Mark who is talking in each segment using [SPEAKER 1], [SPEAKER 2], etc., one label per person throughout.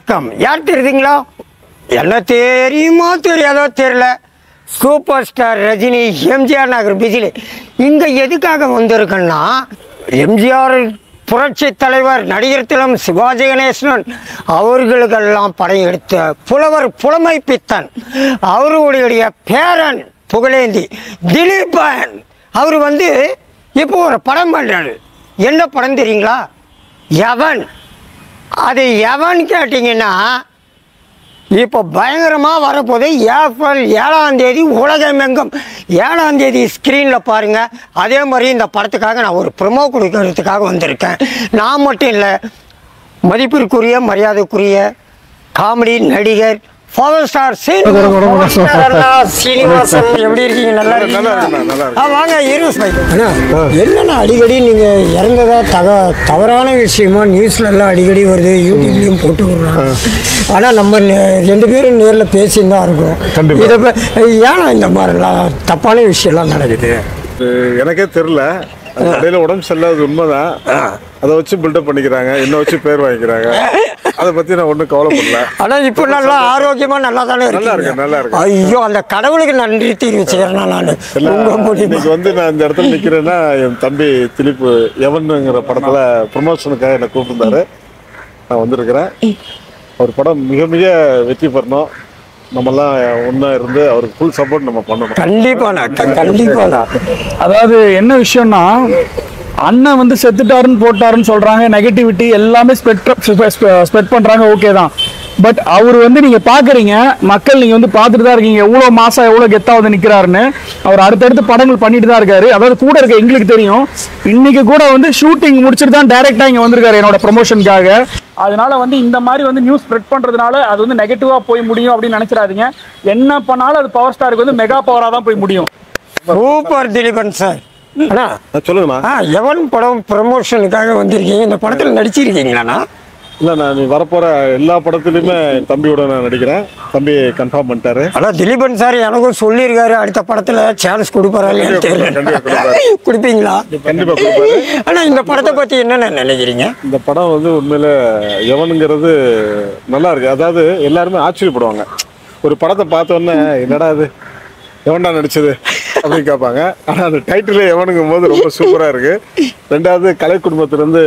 [SPEAKER 1] வணக்கம். யார் தெரியுதுங்களா? என்ன தெரியுமோ தெரியாதோ தெரியல, super star Rajini MGR Nagar பிஸிலி. இங்கே எதுக்காக வந்திருக்குன்னா, எம்ஜிஆர் புரட்சி தலைவர் நடிகர் திலம் சிவாஜி கணேசன் அவர்களுக்கெல்லாம் படையெடுத்த புலவர் புலமை பித்தன் அவருடைய பேரன் புகழேந்தி திலீபன் அவர் இப்போ ஒரு படம் பண்ணுறாரு. என்ன படம் தெரியுங்களா? எவன். அது எவன் கேட்டிங்கன்னா, இப்போ பயங்கரமாக வரப்போது. ஏப்ரல் 7ஆம் தேதி உலகமெங்கும் 7ஆம் தேதி ஸ்க்ரீனில் பாருங்கள். அதே மாதிரி இந்த படத்துக்காக நான் ஒரு ப்ரொமோ கொடுக்கறதுக்காக வந்திருக்கேன். நான் மட்டும் இல்லை, மதிப்பிற்குரிய மரியாதைக்குரிய காமெடி நடிகர் பவர் ஸ்டார் சீனிவாசன் எப்படி இருக்கீங்க? நல்லா இருக்கீங்களா? வாங்க என்னென்ன அடிக்கடி நீங்கள் இறந்ததா தவறான விஷயமா நியூஸ்ல எல்லாம் அடிக்கடி வருது, யூடியூப்லையும் போட்டு விடுறாங்க. ஆனால் நம்ம 2 பேரும் நேரில் பேசின்னு தான் இருக்கோம். இதை ஏன்னா இந்த மாதிரிலாம் தப்பான விஷயம்லாம் நடக்குது?
[SPEAKER 2] எனக்கே தெரியல. கடையில் உடம்பு சரியில்லாத உண்மைதான். அதை வச்சு பில்டப் பண்ணிக்கிறாங்க, என்ன வச்சு பேர் வாங்கிக்கிறாங்க. அதை பற்றி நான் ஒன்றும் கவலைப்படல. ஆனால் இப்போ நல்லா ஆரோக்கியமாக நல்லா தானே இருக்கு. நல்லா இருக்கு. ஐயோ, அந்த கடவுளுக்கு நன்றி தெரிவிச்சுக்கிறேன். நான் இன்னைக்கு நான் இந்த இடத்துல நிற்கிறேன்னா, என் தம்பி திலீப் எவனுங்கிற படத்தில் ப்ரொமோஷனுக்காக என்னை கூப்பிட்டுருந்தாரு. நான் வந்திருக்கிறேன். அவர் படம் மிக மிக வெற்றி பெறணும். நம்மெல்லாம் ஒன்றா இருந்து அவருக்கு ஃபுல் சப்போர்ட் நம்ம பண்ணணும்.
[SPEAKER 1] கண்டிப்பாக.
[SPEAKER 3] அதாவது என்ன விஷயம்னா, அண்ணன் செத்துட்டாருன்னு போட்டாருன்னு சொல்றாங்க, நெகட்டிவிட்டி எல்லாமே ஸ்ப்ரெட் பண்றாங்க. ஓகே தான். பட் அவர் நீங்க பாக்குறீங்க, மக்கள் நீங்க பார்த்துட்டு தான் இருக்கீங்க, எவ்வளவு மாசம் எவ்வளவு கெத்தாவது நிக்கிறாருன்னு. அவர் அடுத்தடுத்து படங்கள் பண்ணிட்டு தான் இருக்காரு. அதாவது கூட இருக்க எங்களுக்கு தெரியும். இன்னைக்கு கூட ஷூட்டிங் முடிச்சுட்டு தான் டைரக்டா இங்க வந்திருக்காரு என்னோட ப்ரொமோஷனுக்காக. அதனால இந்த மாதிரி நியூஸ் ஸ்ப்ரெட் பண்றதுனால அது நெகட்டிவா போய் முடியும் அப்படின்னு நினைச்சிடாதீங்க. என்ன பண்ணாலும் அது பவர் ஸ்டாருக்கு மெகா பவரா தான் போய் முடியும்.
[SPEAKER 1] Super Dileepan sir.
[SPEAKER 2] சொல்லுங்கண்ணா.
[SPEAKER 1] எவன் படம் ப்ரமோஷனுக்காக வந்திருக்கீங்க? இந்த படத்தில் நடிச்சிருக்கீங்களாண்ணா?
[SPEAKER 2] இல்லை, நான் வரப்போகிற எல்லா படத்துலையுமே என் தம்பியோட நான் நடிக்கிறேன். தம்பி கன்ஃபார்ம் பண்ணிட்டாரு.
[SPEAKER 1] ஆனால் திலீபன் சார் எனக்கும் சொல்லியிருக்காரு, அடுத்த படத்தில் சான்ஸ் கொடுப்பாரா? கொடுப்பீங்களா?
[SPEAKER 2] கண்டிப்பாக கொடுப்பாரு.
[SPEAKER 1] ஆனால் இந்த படத்தை பற்றி என்னென்ன நினைக்கிறீங்க?
[SPEAKER 2] இந்த படம் உண்மையில எவனுங்கிறது நல்லா இருக்கு. அதாவது எல்லாருமே ஆச்சரியப்படுவாங்க. ஒரு படத்தை பார்த்தோன்னே என்னடா அது எவன்டா நடிச்சது அப்படின்னு கேட்பாங்க. ஆனால் அந்த டைட்டில் எவனுங்கும் போது ரொம்ப சூப்பராக இருக்கு. 2வது கலை குடும்பத்திலேருந்து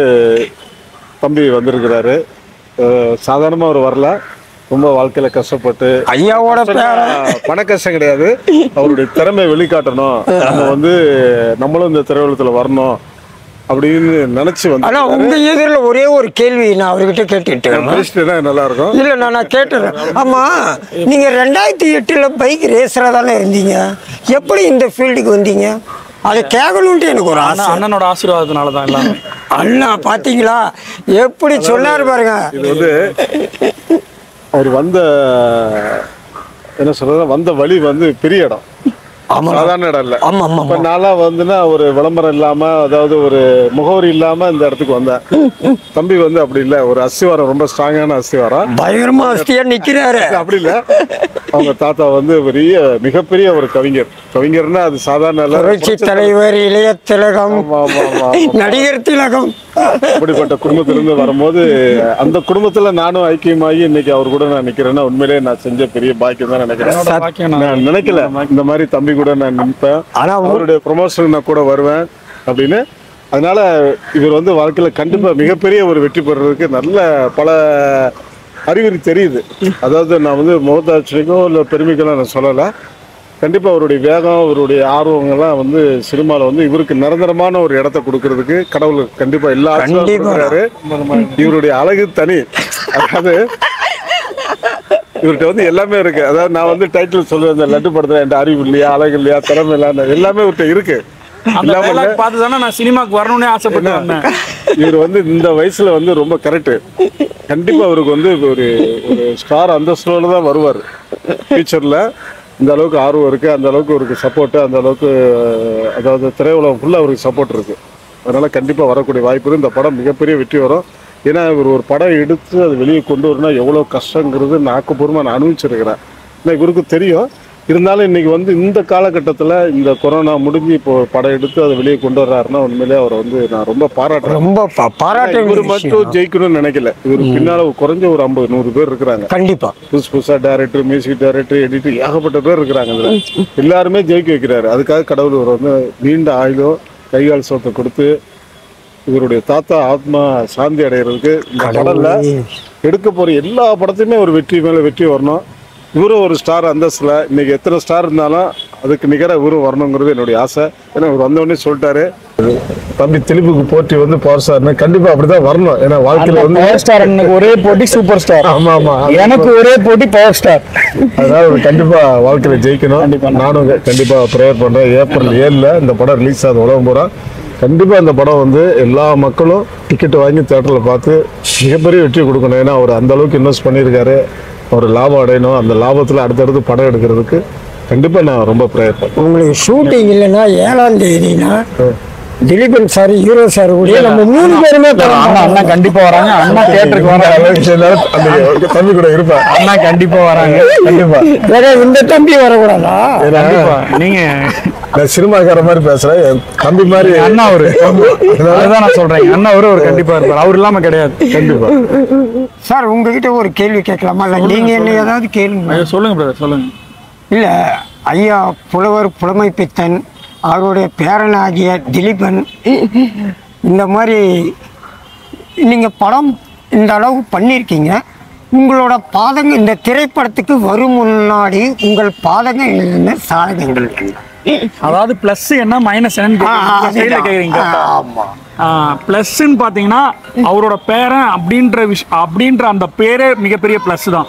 [SPEAKER 2] தம்பி வந்திருக்கிறாரு. சாதாரணமாக அவர் வரல, ரொம்ப வாழ்க்கையில கஷ்டப்பட்டு.
[SPEAKER 1] ஐயாவோட
[SPEAKER 2] பண கஷ்டம் கிடையாது, அவருடைய திறமை வெளிக்காட்டணும், நம்ம நம்மளும் இந்த திரையுலகத்தில் வரணும் அப்படின்னு நினைச்சு வந்து.
[SPEAKER 1] ஆனா உங்க எதிரில் ஒரே ஒரு கேள்வி நான் அவர்கிட்ட கேட்டுட்டேன்.
[SPEAKER 2] நல்லா இருக்கும்.
[SPEAKER 1] இல்ல நான் கேட்டுறேன். ஆமா, நீங்க 2008 பைக் ரேசரா தானே இருந்தீங்க, எப்படி இந்த ஃபீல்டுக்கு வந்தீங்க? அதை கேட்கணுன்ட்டு எனக்கு ஒரு ஆசை.
[SPEAKER 3] அண்ணனோட ஆசீர்வாதத்தினால தான் எல்லாம்.
[SPEAKER 1] அண்ணா பாத்தீங்களா எப்படி சொன்னாரு பாருங்க.
[SPEAKER 2] இது அவர் என்ன சொல்றது, வந்த வழி பெரிய இடம், சாதாரண இடம் இல்ல. இப்ப நாளா ஒரு விளம்பரம் இல்லாம, அதாவது ஒரு முகவரி இல்லாம இந்த இடத்துக்கு வந்தேன். தம்பி அப்படி இல்ல, ஒரு அஸ்திவாரம், ரொம்ப ஸ்ட்ராங்கான அஸ்திவாரம்,
[SPEAKER 1] பயங்கரமா அஸ்தியா நிக்கிறாரு.
[SPEAKER 2] அப்படி இல்ல, அவங்க தாத்தா பெரிய மிகப்பெரிய ஒரு கவிஞர்னா அது சாதாரண
[SPEAKER 1] புரட்சி தலைவர், இளைய திலகம், நடிகர் திலகம்,
[SPEAKER 2] அப்படிப்பட்ட குடும்பத்திலிருந்து வரும்போது அந்த குடும்பத்துல நானும் ஐக்கியமாகி இன்னைக்கு அவர் கூட நான் நிக்கிறேன்னா உண்மையிலேயே நான் செஞ்ச பெரிய பாக்கியம் தான் நினைக்கிறேன். நான் நினைக்கல இந்த மாதிரி தம்பி கூட நான் நிற்பேன், ஆனா அவருடைய ப்ரொமோஷன் நான் கூட வருவேன் அப்படின்னு. அதனால இவர் வாழ்க்கையில கண்டிப்பா மிகப்பெரிய ஒரு வெற்றி பெறுறதுக்கு நல்ல பல அறிகுறி தெரியுது. அதாவது நான் முகத்தாட்சிக்கோ இல்லை பெருமைக்கெல்லாம் நான் சொல்லலை. கண்டிப்பா அவருடைய வேகம், அவருடைய ஆர்வங்கள்லாம் சினிமாவில் இவருக்கு நிரந்தரமான ஒரு இடத்த கொடுக்கறதுக்கு கடவுள் கண்டிப்பா எல்லா ஆசீர்வாதம். இவருடைய அழகு தனி. அதாவது இவர்கிட்ட எல்லாமே இருக்கு. அதாவது நான் டைட்டில் சொல்லுவேன், இந்த லட்டு படத்துல என் அறிவு இல்லையா, அழகு இல்லையா, திறமை இல்லையா, எல்லாமே இவர்கிட்ட இருக்கு.
[SPEAKER 3] நான் சினிமாக்கு வரணும்னே ஆசைப்பட்டேன்.
[SPEAKER 2] இவர் இந்த வயசுல ரொம்ப கரெக்ட். கண்டிப்பா அவருக்கு ஒரு ஸ்டார் அந்தஸ்தோட தான் வருவார் ஃபியூச்சர்ல. இந்த அளவுக்கு ஆர்வம் இருக்கு, அந்த அளவுக்கு அவருக்கு சப்போர்ட், அந்த அளவுக்கு அதாவது திரையுலகம் ஃபுல்லா அவருக்கு சப்போர்ட் இருக்கு. அதனால கண்டிப்பா வரக்கூடிய வாய்ப்பு இருக்கு. இந்த படம் மிகப்பெரிய வெற்றி வரும். ஏன்னா இவர் ஒரு படம் எடுத்து அது வெளியே கொண்டு வரணும்னா எவ்வளோ கஷ்டங்கிறது நான் ஆக்கப்பூர்வமாக நான் அனுபவிச்சிருக்கிறேன். ஏன்னா இவருக்கு தெரியும். இருந்தாலும் இன்னைக்கு வந்து இந்த காலகட்டத்துல இந்த கொரோனா முடிஞ்சு இப்போ படம் எடுத்து அதை வெளியே கொண்டு வர்றாருன்னா உண்மையிலே அவரை வந்து நான் ரொம்ப பாராட்டுறேன்.
[SPEAKER 1] ரொம்ப பாராட்ட
[SPEAKER 2] இவர் மட்டும் ஜெயிக்கணும்னு நினைக்கல. இவர் பின்னால குறைஞ்ச ஒரு 50-100 பேர் இருக்கிறாங்க.
[SPEAKER 1] கண்டிப்பா
[SPEAKER 2] புதுசா டைரக்டர், மியூசிக் டைரக்டர், எடிட்டர், ஏகப்பட்ட பேர் இருக்கிறாங்க. இதுல எல்லாருமே ஜெயிக்க வைக்கிறாரு. அதுக்காக கடவுள் இவர் வந்து நீண்ட ஆயுளும் கைகால் சோத்தை கொடுத்து இவருடைய தாத்தா ஆத்மா சாந்தி அடைகிறதுக்கு இந்த கடல்ல எடுக்க போற எல்லா படத்தையுமே ஒரு வெற்றி மேல வெற்றி வரணும். இவரும் ஒரு ஸ்டார் அந்தஸ்துல இன்னைக்கு எத்தனை ஸ்டார் இருந்தாலும் அதுக்கு நிகர இவரும் வரணுங்கிறது என்னுடைய ஆசை. ஏன்னா இவர் வந்தவொடனே சொல்லிட்டாரு, தம்பி திலீப்புக்கு போட்டி வந்து பவர் ஸ்டார்னு கண்டிப்பா அப்படிதான் வரணும். ஏன்னா வாழ்க்கையில வந்து
[SPEAKER 3] பவர் ஸ்டார் ஒரே போட்டி சூப்பர் ஸ்டார்.
[SPEAKER 2] ஆமா ஆமா,
[SPEAKER 3] எனக்கு ஒரே போட்டி பவர் ஸ்டார்.
[SPEAKER 2] அதனால கண்டிப்பா வாழ்க்கையில ஜெயிக்கணும். நானும் கண்டிப்பா ப்ரேயர் பண்றேன். ஏப்ரல் 7 இந்த படம் ரிலீஸ் ஆகுது உலகம் பூரா. கண்டிப்பா இந்த படம் வந்து எல்லா மக்களும் டிக்கெட் வாங்கி தியேட்டர்ல பார்த்து மிகப்பெரிய வெற்றி கொடுக்கணும். ஏன்னா அவர் அந்த அளவுக்கு இன்வெஸ்ட் பண்ணியிருக்காரு. ஒரு லாபம் அடையணும். அந்த லாபத்துல அடுத்தடுத்து படம் எடுக்கிறதுக்கு கண்டிப்பா நான் ரொம்ப ப்ரேயர் பண்ணேன்.
[SPEAKER 1] உங்களுக்கு ஷூட்டிங் இல்லைன்னா 7ஆம் தேதினா திலீபன் சார், ஹீரோ சார் கூட நம்ம 3 பேருமே
[SPEAKER 3] அண்ணா கண்டிப்பா வராங்க. அண்ணா தியேட்டருக்கு வராங்க.
[SPEAKER 2] தம்பி கூட இருப்பேன்.
[SPEAKER 3] அண்ணா கண்டிப்பா வராங்க.
[SPEAKER 2] கண்டிப்பா
[SPEAKER 1] இந்த தம்பி வரக்கூடாதா?
[SPEAKER 3] நீங்க
[SPEAKER 2] சினிமாக்கார மாதிரி பேசுறேன். என் தம்பி மாதிரி
[SPEAKER 3] அண்ணா அவரு, அதுதான் நான் சொல்றேன். அண்ணா அவரு கண்டிப்பா இருப்பார். அவர் இல்லாம கிடையாது.
[SPEAKER 2] கண்டிப்பா.
[SPEAKER 1] சார் உங்ககிட்ட ஒரு கேள்வி கேட்கலாமா? இல்லை நீங்க என்ன ஏதாவது கேள்வி
[SPEAKER 3] சொல்லுங்க பிரதர், சொல்லுங்க.
[SPEAKER 1] இல்ல ஐயா புலவர் புலமை பித்தன் அவருடைய பேரனாகிய திலீபன் இந்த மாதிரி நீங்க படம் இந்த அளவு பண்ணியிருக்கீங்க. உங்களோட பாதங்கள் இந்த திரைப்படத்துக்கு வரும் முன்னாடி உங்கள் பாதங்கள் என்ன சாதகங்கள் என்ன?
[SPEAKER 3] அதாவது பிளஸ் என்ன மைனஸ் என்னன்னு கேக்குறீங்க. பிளஸ்ன்னு பாத்தீங்கன்னா அவரோட பேரன் அப்படின்ற அந்த பேரே மிகப்பெரிய பிளஸ் தான்.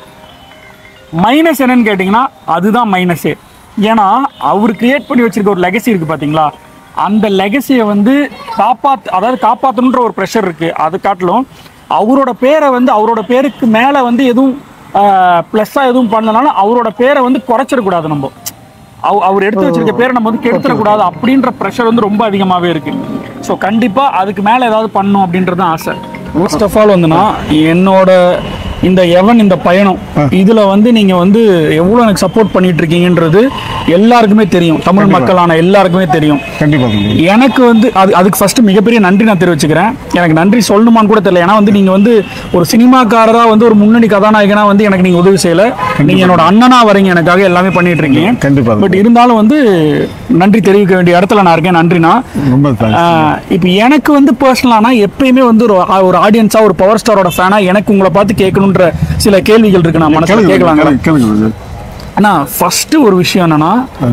[SPEAKER 3] மைனஸ் என்னன்னு கேட்டீங்கன்னா அதுதான் மைனஸே. ஏன்னா அவர் கிரியேட் பண்ணி வச்சிருக்க ஒரு லெகசி இருக்கு பாத்தீங்களா, அந்த லெகசியை வந்து காப்பாற்றணுன்ற ஒரு ப்ரெஷர் இருக்கு. அது காட்டிலும் அவரோட பேரை வந்து அவரோட பேருக்கு மேலே வந்து எதுவும் ப்ளஸ்ஸாக எதுவும் பண்ணலனாலும் அவரோட பேரை வந்து குறைச்சிடக்கூடாது. நம்ம அவர் எடுத்து வச்சிருக்க பேரை நம்ம வந்து கெடுத்துடக்கூடாது அப்படின்ற ப்ரெஷர் வந்து ரொம்ப அதிகமாகவே இருக்கு. ஸோ கண்டிப்பாக அதுக்கு மேலே ஏதாவது பண்ணணும் அப்படின்றது ஆசை. ஃபர்ஸ்ட் ஆஃப் ஆல் வந்துன்னா என்னோட இந்த பயணம் இதுல வந்து நீங்க வந்து எவ்வளவு எனக்கு சப்போர்ட் பண்ணிட்டு இருக்கீங்கன்றது எல்லாருக்குமே தெரியும். தமிழ் மக்களான எல்லாருக்குமே தெரியும்.
[SPEAKER 2] கண்டிப்பா
[SPEAKER 3] எனக்கு வந்து அதுக்கு ஃபர்ஸ்ட் மிகப்பெரிய நன்றி நான் தெரிவிச்சுக்கிறேன். எனக்கு நன்றி சொல்லணுமான்னு கூட தெரியல. ஏன்னா வந்து நீங்க வந்து ஒரு சினிமாக்காரரா வந்து ஒரு முன்னணி கதாநாயகனா வந்து எனக்கு நீங்க உதவி செய்யல. நீங்க என்னோட அண்ணனா வரீங்க, எனக்காக எல்லாமே பண்ணிட்டு இருக்கீங்க.
[SPEAKER 2] கண்டிப்பா.
[SPEAKER 3] பட் இருந்தாலும் வந்து நன்றி தெரிவிக்க வேண்டிய இடத்துல நான் இருக்கேன். நன்றினா. இப்போ எனக்கு வந்து பர்சனலானா எப்பயுமே வந்து ஒரு ஆடியன்ஸா ஒரு பவர் ஸ்டாரோட ஃபேனா எனக்கு உங்களை பார்த்து கேட்கணுன்ற சில கேள்விகள் இருக்கு. நான் மனசுல கேட்கலாங்க. ஆனா ஃபர்ஸ்ட் ஒரு விஷயம் என்னன்னா,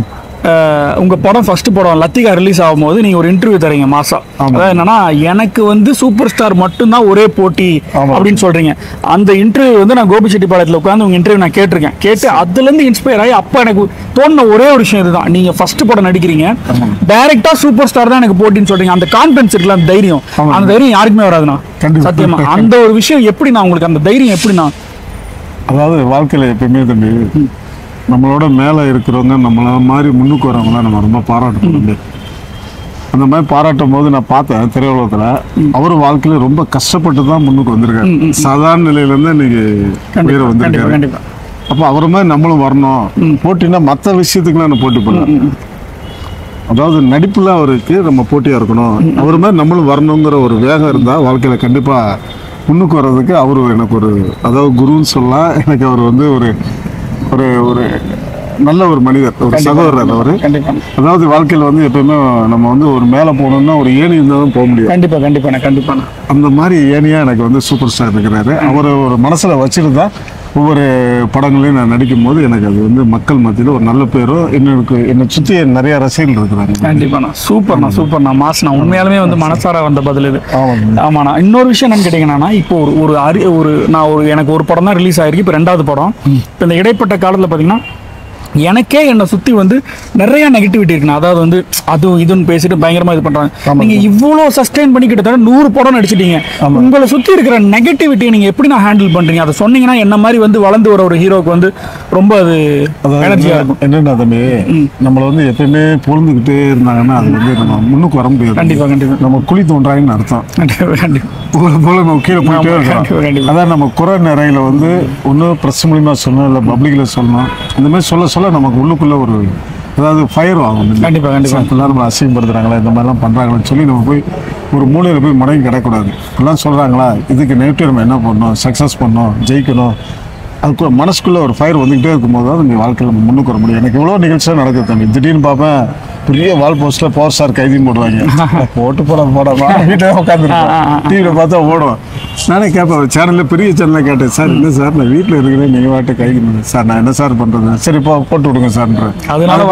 [SPEAKER 3] உங்க படம் ஃபர்ஸ்ட் படம் லத்திகா ரிலீஸ் ஆகும்போது நீங்க ஒரு இன்டர்வியூ தரீங்க மாசா. அதாவது என்னன்னா எனக்கு வந்து சூப்பர் ஸ்டார் மட்டும்தான் ஒரே போட்டி அப்படின்னு சொல்றீங்க. அந்த இன்டர்வியூ வந்து நான் கோபிச்செட்டிப்பாளையத்தில் உட்காந்து உங்க இன்டர்வியூ நான் கேட்டிருக்கேன். கேட்டு அதுல இருந்து இன்ஸ்பயர் ஆகி அப்ப எனக்கு தோணுன ஒரே ஒரு விஷயம் இதுதான், நீங்க ஃபர்ஸ்ட் படம் நடிக்கிறீங்க, டைரக்டா சூப்பர் ஸ்டார் தான் எனக்கு போட்டின்னு சொல்றீங்க. அந்த கான்பிடன்ஸ் இருக்குல்ல, அந்த தைரியம், அந்த தைரியம் யாருக்குமே வராதுண்ணா சத்தியமா. அந்த ஒரு விஷயம் எப்படி நான் உங்களுக்கு அந்த தைரியம் எப்படின்னா,
[SPEAKER 2] அதாவது வாழ்க்கையில எப்பயுமே தம்பி நம்மளோட மேலே இருக்கிறவங்க நம்மள மாதிரி முன்னுக்கு வரவங்களாம் நம்ம ரொம்ப பாராட்டணும். அந்த மாதிரி பாராட்டும் போது நான் பார்த்தேன் திரையுலகத்தில் அவரும் வாழ்க்கையில ரொம்ப கஷ்டப்பட்டு தான் முன்னுக்கு வந்திருக்காரு. சாதாரண நிலையிலேருந்து இன்னைக்கு உயர வந்திருக்காரு. அப்போ அவரை மாதிரி நம்மளும் வரணும். போட்டினா மற்ற விஷயத்துக்குலாம் நான் போட்டி பண்ணேன். அதாவது நடிப்புல அவருக்கு நம்ம போட்டியாக இருக்கணும். அவர் மாதிரி நம்மளும் வரணுங்கிற ஒரு வேகம் இருந்தால் வாழ்க்கையில் கண்டிப்பாக முன்னுக்கு வர்றதுக்கு அவரு எனக்கு ஒரு அதாவது குருன்னு சொல்லலாம். எனக்கு அவர் வந்து ஒரு ஒரு ஒரு நல்ல ஒரு மனிதர், ஒரு சகோதரர் அவரு. அதாவது வாழ்க்கையில் வந்து எப்பயுமே நம்ம வந்து ஒரு மேலே போகணும்னா ஒரு ஏணி இருந்தாலும் போக முடியும்.
[SPEAKER 3] கண்டிப்பா
[SPEAKER 2] அந்த மாதிரி ஏணியா எனக்கு வந்து சூப்பர் ஸ்டார் இருக்கிறாரு. அவரை ஒரு மனசுல வச்சுட்டு தான் ஒவ்வொரு படங்களையும் நான் நடிக்கும் போது எனக்கு அது வந்து மக்கள் மத்தியில் ஒரு நல்ல பேரும் என்னை சுற்றி நிறைய ரசிகர்கள் இருக்கிறாங்க.
[SPEAKER 3] கண்டிப்பாண்ணா. சூப்பர்ண்ணா மாஸ்ண்ணா. உண்மையாலுமே வந்து மனசார வந்த பதில் இது. ஆமாண்ணா. இன்னொரு விஷயம் என்னன்னு கேட்டீங்கன்னா, இப்போ எனக்கு ஒரு படம் தான் ரிலீஸ் ஆயிருக்கு. இப்போ 2வது படம். இப்போ இந்த இடைப்பட்ட காலத்தில் பார்த்தீங்கன்னா எனக்கே என்னை சுற்றி வந்து நிறைய நெகட்டிவிட்டி இருக்குண்ணா. அதாவது வந்து அதுவும் இதுன்னு பேசிட்டு பயங்கரமாக இது பண்ணுறாங்க. நீங்கள் இவ்வளோ சஸ்டெயின் பண்ணி கிட்டத்தட்ட 100 படம் நடிச்சிட்டீங்க. உங்களை சுற்றி இருக்கிற நெகட்டிவிட்டியை நீங்கள் எப்படி நான் ஹேண்டில் பண்ணுறீங்க? அதை சொன்னீங்கன்னா என்ன மாதிரி வந்து வளர்ந்து வர ஒரு ஹீரோக்கு வந்து ரொம்ப அது எனர்ஜியாக இருக்கும்.
[SPEAKER 2] என்னென்ன தம்பி, நம்மளை வந்து எப்பயுமே பொழுதுகிட்டே இருந்தாங்கன்னா அது வந்து நம்ம முன்னுக்கு வர முடியாது.
[SPEAKER 3] கண்டிப்பாக
[SPEAKER 2] நம்ம குழி தோன்றாங்கன்னு அர்த்தம்.
[SPEAKER 3] கண்டிப்பாக
[SPEAKER 2] போல நம்ம கீழே போயிட்டே இருக்கோம். அதான் நம்ம குறை நிறையில வந்து ஒன்று ப்ரெஸ் மூலியமா சொல்லணும், இல்லை பப்ளிக்கில் சொல்லணும். இந்த மாதிரி சொல்ல நமக்கு உள்ளுக்குள்ள ஒரு அதாவது ஃபயர் ஆகும்.
[SPEAKER 3] கண்டிப்பாக
[SPEAKER 2] இப்பெல்லாம் நம்ம அசிங்கப்படுத்துறாங்களா, இந்த மாதிரிலாம் பண்ணுறாங்களான்னு சொல்லி நம்ம போய் ஒரு மூலையில் போய் முடங்கி கிடக்கூடாது. இப்பெல்லாம் சொல்கிறாங்களா, இதுக்கு நெகட்டிவ் நம்ம என்ன பண்ணணும், சக்ஸஸ் பண்ணணும், ஜெயிக்கணும், அதுக்கு மனசுக்குள்ளே ஒரு ஃபயர் வந்துக்கிட்டே இருக்கும்போது தான் நீங்கள் வாழ்க்கையில் நம்ம முன்னுக்கு வர முடியும். எனக்கு எவ்வளோ நிகழ்ச்சியாக நடக்குது தம்பி. திடீர்னு பார்ப்பேன் பெரிய வால் போஸ்ட்டில் பவர் ஸ்டார் கைதின்னு போடுவாங்க. ஓட்டு போடாமா வீட்டில் உட்காந்துருக்கேன், டிவியில் பார்த்தா ஓடும். நானே கேட்பேன், சேனலில் பெரிய சேனலில் கேட்டேன், சார் என்ன சார் நான் வீட்டில் இருக்கிறேன், நீங்கள் வாட்டை கைது பண்ணு சார், நான் என்ன சார் பண்ணுறது, சரி இப்போ போட்டு விடுங்க சார்ன்ற.
[SPEAKER 3] அதனால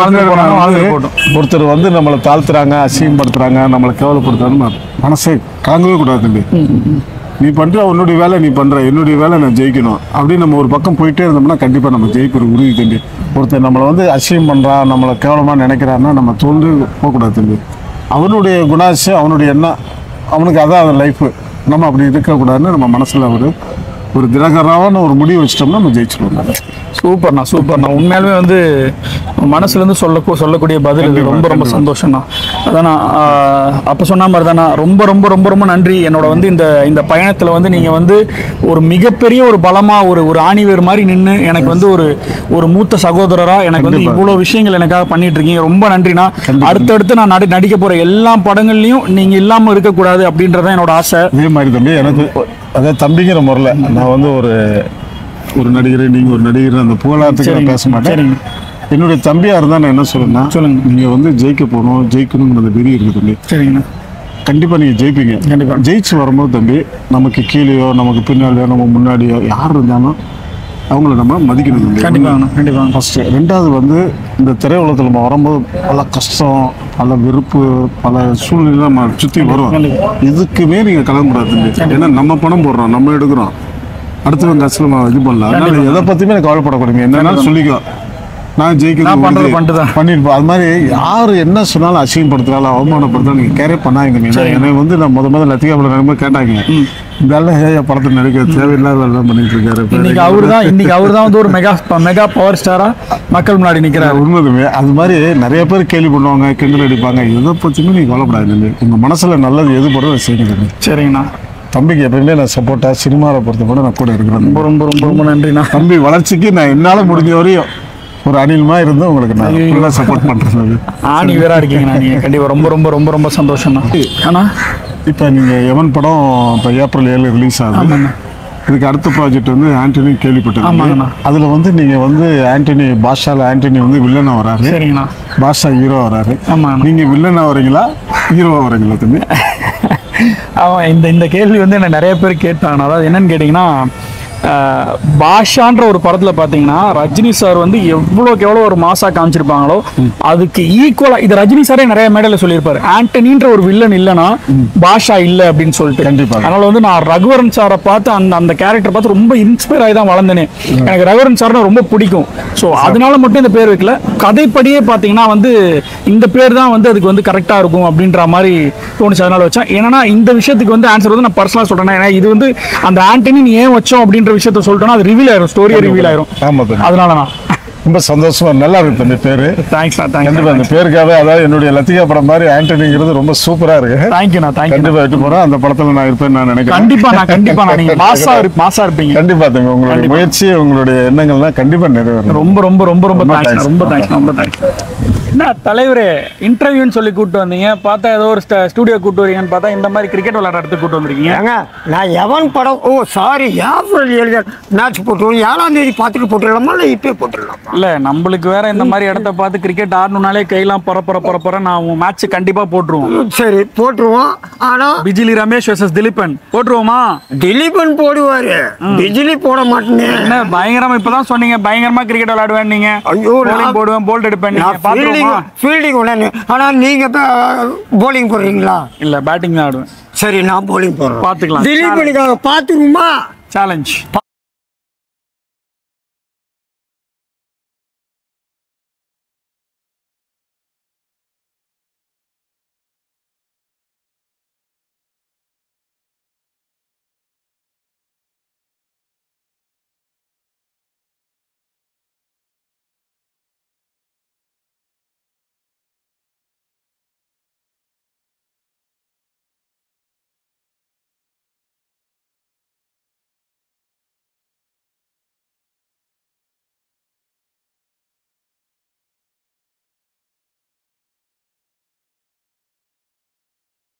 [SPEAKER 2] ஒருத்தர் வந்து நம்மளை தாழ்த்துறாங்க, அசிங்கப்படுத்துறாங்க, நம்மளை கேவலப்படுத்துறாங்க, மனசே காங்கவே கூடாது தம்பி. நீ பண்ணுற உன்னுடைய வேலை, நீ பண்ணுற என்னுடைய வேலை, நான் ஜெயிக்கணும் அப்படின்னு நம்ம ஒரு பக்கம் போயிட்டே இருந்தோம்னா கண்டிப்பாக நம்ம ஜெயிக்கிற உறுதி தம்பி. ஒருத்தர் நம்மளை வந்து அசியம் பண்ணுறான், நம்மளை கேவலமாக நினைக்கிறான்னா நம்ம தோன்று போகக்கூடாது தம்பி. அவனுடைய குணாசியம், அவனுடைய எண்ணம், அவனுக்கு அதான் அவன் லைஃபு. நம்ம அப்படி இருக்கக்கூடாதுன்னு நம்ம மனசில் ஒரு தினகரமான ஒரு முடிவு வச்சிட்டோம்னா நம்ம ஜெயிச்சிடுவோம்.
[SPEAKER 3] சூப்பர்ண்ணா உண்மையாலுமே வந்து மனசுலேருந்து சொல்லக்கூடிய பதில் இது. ரொம்ப சந்தோஷம்ண்ணா. அதாண்ணா அப்போ சொன்ன மாதிரி தானே ரொம்ப நன்றி. என்னோட வந்து இந்த பயணத்தில் வந்து நீங்கள் வந்து ஒரு மிகப்பெரிய ஒரு பலமாக ஒரு ஆணிவேர் மாதிரி நின்று எனக்கு வந்து ஒரு மூத்த சகோதரராக எனக்கு வந்து இவ்வளோ விஷயங்கள் எனக்காக பண்ணிட்டு இருக்கீங்க. ரொம்ப நன்றிண்ணா. அடுத்தடுத்து நான் நடிக்க போகிற எல்லா படங்கள்லையும் நீங்கள் இல்லாமல் இருக்கக்கூடாது அப்படின்றதான் என்னோட ஆசை.
[SPEAKER 2] இதே மாதிரி தம்பி எனக்கு அதாவது தம்பிங்கிற முறையில் நான் வந்து ஒரு நடிகர், நீங்கள் ஒரு நடிகர், அந்த புகழாரத்துக்கு நான் பேச மாட்டேன். என்னுடைய தம்பியா இருந்தால் நான் என்ன சொல்லுன்னா, சொல்லுங்க, நீங்கள் வந்து ஜெயிக்க போகணும், ஜெயிக்கணுங்கிறது வெறி இருக்குது தம்பி. சரிங்கண்ணா, கண்டிப்பாக நீங்கள் ஜெயிப்பீங்க. கண்டிப்பாக ஜெயிச்சு வரும்போது தம்பி நமக்கு கீழேயோ நமக்கு பின்னாடியோ நம்ம முன்னாடியோ யார் இருந்தாலும் அவங்கள நம்ம மதிக்கணும் தம்பி. கண்டிப்பாக ஃபஸ்ட்டு. ரெண்டாவது வந்து இந்த திரையுலகத்தில் நம்ம வரும்போது பல கஷ்டம், பல வெறுப்பு, பல சூழ்நிலை நம்ம சுற்றி வரும். இதுக்குமே நீங்கள் கலந்துக்கூடாது தம்பி. ஏன்னா நம்ம பணம் போடுறோம், நம்ம எடுக்கிறோம், அடுத்தவங்க கஷ்டமா இது பண்ணலாம். அதனால எதை பற்றியுமே எனக்கு கவலைப்படக்கூடாது. என்னன்னாலும் சொல்லிக்கோ, நான் ஜெயிக்கணும் பண்ணிருப்போம். அது மாதிரி யார் என்ன சொன்னாலும் அசிங்கப்படுத்துறாலும் அவமானப்படுத்தாலும் நீங்கள் கேரே பண்ணாங்க. என்னை வந்து நான் முதல்ல லத்திகா படம் நடும்போது கேட்டாங்க, இதெல்லாம் ஏன் படத்தை நடிக்க தேவையில்லாத எல்லாம் பண்ணிட்டு இருக்காரு.
[SPEAKER 3] இன்னைக்கு அவர் தான் வந்து ஒரு மெகா பவர் ஸ்டாரா மக்கள் முன்னாடி நிற்கிறார்.
[SPEAKER 2] உண்மையுமே அது மாதிரி நிறைய பேர் கேள்வி பண்ணுவாங்க, கிண்டல் அடிப்பாங்க. எதை பற்றியுமே நீங்கள் கவலைப்படாது. உங்கள் மனசில் நல்லது எது போடுறோம் அதை செய்யுங்க.
[SPEAKER 3] சரிங்கண்ணா.
[SPEAKER 2] தம்பிக்கு எப்பயுமே நான் சப்போர்ட்டாக சினிமாவை பொறுத்த கூட நான் கூட இருக்கிறேன்.
[SPEAKER 3] ரொம்ப நன்றிண்ணா.
[SPEAKER 2] தம்பி வளர்ச்சிக்கு நான் என்னால் முடிஞ்ச வரையும் ஒரு அணில்மா இருந்து உங்களுக்கு நான் சப்போர்ட் பண்ணுறது.
[SPEAKER 3] ஆணி வேறா இருக்கீங்கண்ணா நீங்கள். கண்டிப்பாக ரொம்ப சந்தோஷம்ண்ணா. ஆனால்
[SPEAKER 2] இப்போ நீங்கள் எவன் படம் இப்போ ஏப்ரல் 7 ரிலீஸ் ஆகுது. இதுக்கு அடுத்த ப்ராஜெக்ட் வந்து ஆண்டனி கேள்விப்பட்டிருக்கீங்க. அதில் வந்து நீங்கள் வந்து ஆண்டனி வந்து வில்லனா வராரு.
[SPEAKER 3] சரிங்கண்ணா.
[SPEAKER 2] பாஷா ஹீரோ வராரு.
[SPEAKER 3] ஆமாம்.
[SPEAKER 2] நீங்கள் வில்லனா வரீங்களா ஹீரோவா வரீங்களா தம்பி?
[SPEAKER 3] அவன் இந்த கேள்வி வந்து என்ன நிறைய பேர் கேட்டாங்க. அதாவது என்னன்னு கேட்டிங்கன்னா, பாஷான்ற ஒரு படத்தில் பார்த்தீங்கன்னா ரஜினி சார் வந்து எவ்வளோக்கு எவ்வளோ ஒரு மாசா காமிச்சிருப்பாங்களோ அதுக்கு ஈக்குவலாக இது ரஜினி சாரே நிறைய மேடையில் சொல்லியிருப்பாரு, ஆண்டனின்ற ஒரு வில்லன் இல்லைன்னா பாஷா இல்லை அப்படின்னு சொல்லிட்டு. கண்டிப்பாக. அதனால வந்து நான் ரகுவரன் சாரை பார்த்து அந்த கேரக்டர் பார்த்து ரொம்ப இன்ஸ்பயர் ஆகி தான் வளர்ந்தேனே. எனக்கு ரகுவரன் சார்னா ரொம்ப பிடிக்கும். ஸோ அதனால மட்டும் இந்த பேர் வைக்கல, கதைப்படியே பார்த்தீங்கன்னா வந்து இந்த பேர் தான் வந்து அதுக்கு வந்து கரெக்டாக இருக்கும் அப்படின்ற மாதிரி தோணுச்சு. அதனால வச்சேன். ஏன்னா இந்த விஷயத்துக்கு வந்து ஆன்சர் வந்து நான் பர்சனலாக சொல்கிறேன். ஏன்னா இது வந்து அந்த ஆண்டனி ஏன் வச்சோம் அப்படின்ற விஷயத்த சொல்லிட்டோம்னா அது ரிவீல் ஆயிரும், ஸ்டோரியே ரிவீல் ஆயிரும். அதனால நான்
[SPEAKER 2] ரொம்ப சந்தோஷமா நல்லா இருக்கு அந்த பேரு.
[SPEAKER 3] தேங்க்ஸ்.
[SPEAKER 2] கண்டிப்பா அந்த பேருக்காக, அதாவது என்னுடைய லத்திகா படம் மாதிரி ஆண்டனிங்கிறது ரொம்ப சூப்பரா இருக்கு.
[SPEAKER 3] தேங்க்யூண்ணா.
[SPEAKER 2] கண்டிப்பா விட்டு போறேன். அந்த படத்துல நான் இருப்பேன் நான் நினைக்கிறேன்.
[SPEAKER 3] கண்டிப்பா நீங்க மாசா இருப்பீங்க.
[SPEAKER 2] கண்டிப்பா தங்க உங்களுடைய முயற்சி, உங்களுடைய எண்ணங்கள்லாம் கண்டிப்பா நிறைவேறும்.
[SPEAKER 3] ரொம்ப தேங்க்ஸ். என்ன தலைவரே இன்டர்வியூன்னு சொல்லி கூப்பிட்டு வந்தீங்க, பார்த்தா ஏதோ ஒரு ஸ்டுடியோ கூப்பிட்டு வரீங்கன்னு பார்த்தா இந்த மாதிரி கிரிக்கெட் விளையாட இடத்துக்கு கூப்பிட்டு வந்திருக்கீங்க.
[SPEAKER 1] நான் எவன் படம் ஏப்ரல் 7 மேட்ச் போட்டுருவோம், 7ஆம் தேதி பார்த்துட்டு போட்டுடலாமா இல்லை இப்போ போட்டுடலாமா?
[SPEAKER 3] இல்லை நம்மளுக்கு வேற இந்த மாதிரி இடத்த பார்த்து கிரிக்கெட் ஆடணும்னாலே கையெல்லாம் பரப்பர நான் மேட்ச் கண்டிப்பா போட்டுருவோம்.
[SPEAKER 1] சரி போட்டுருவோம். ஆனா
[SPEAKER 3] பிஜிலி ரமேஷ் வெர்சஸ் திலீபன் போட்டுருவோமா?
[SPEAKER 1] திலீபன் போடுவாரு, பிஜிலி போட மாட்டேன்னு.
[SPEAKER 3] என்ன பயங்கரமா இப்பதான் சொன்னீங்க, பயங்கரமா கிரிக்கெட் விளையாடுவேன் நீங்க.
[SPEAKER 1] ஐயோ
[SPEAKER 3] போடுவேன், போல்ட் எடுப்பேன்.
[SPEAKER 1] ஃபீல்டிங் உடனே. ஆனால் நீங்கள் போலிங் போடுறீங்களா?
[SPEAKER 3] இல்லை பேட்டிங் தான் ஆடுவேன்.
[SPEAKER 1] சரி நான் போலிங் போடுறேன்,
[SPEAKER 3] பார்த்துக்கலாம்.
[SPEAKER 1] திலீபனுக்காக பார்த்துக்குமா?
[SPEAKER 3] சேலஞ்ச்